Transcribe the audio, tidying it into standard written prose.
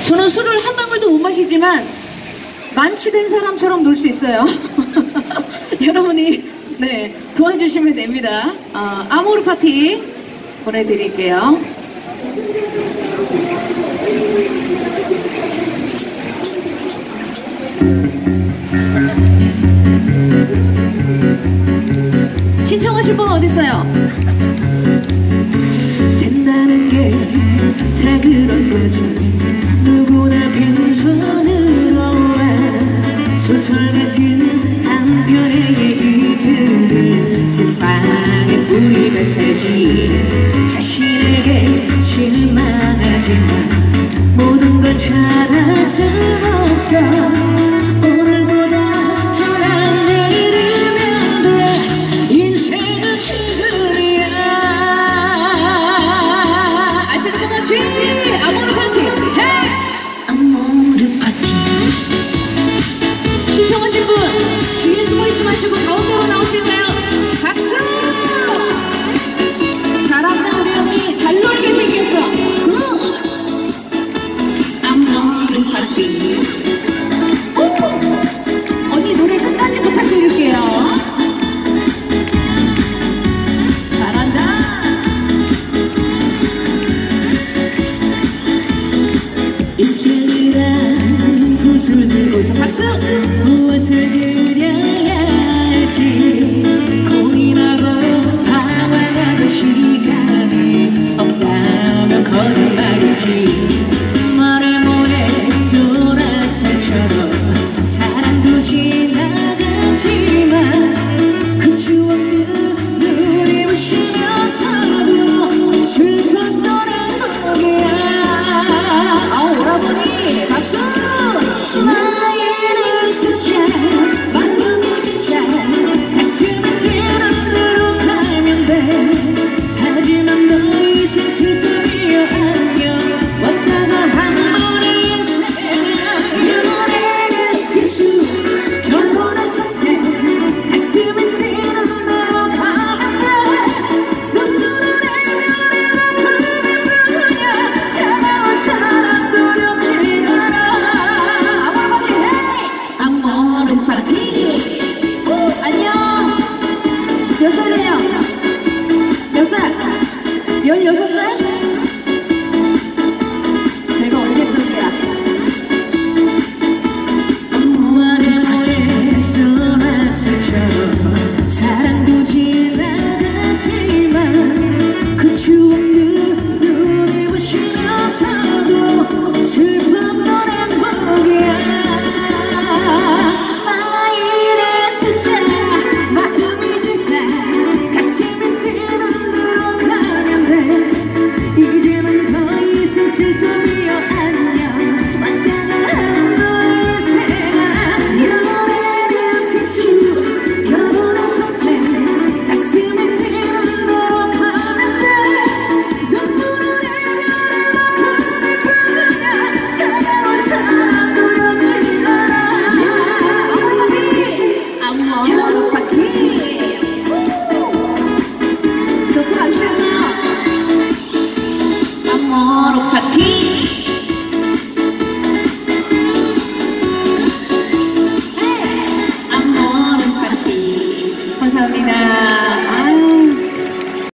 저는 술을 한 방울도 못 마시지만 만취된 사람처럼 놀 수 있어요. 여러분이 네 도와주시면 됩니다. 아모르 파티 보내드릴게요. 신청하실 분 어딨어요? 산다는 게 다 그런 거지. 누구나 빈손으로 와 소설 같은 한 편의 얘기들을 세상에 뿌리며 살지. 자신에게 실망하지만 모든 걸 잘할 수 없어. 오늘보다 더 나은 내일이면 돼. 인생은 지금이야. 아시는 분 같이 아모르 파티 헤이! 아모르 파티. 신청하신 분 뒤에 숨어있지 마시고 가운데로 나오실까요? 박수! 잘한다 우리 언니. 잘 놀게 생겼어. 아모르 파티. 언니 노래 끝까지 부탁드릴게요. 잘한다. 인생이란 붓을 들고서 박수! 무엇을 그려야 할지 고민하고 방황하는 시간이 없다면 거짓말이지.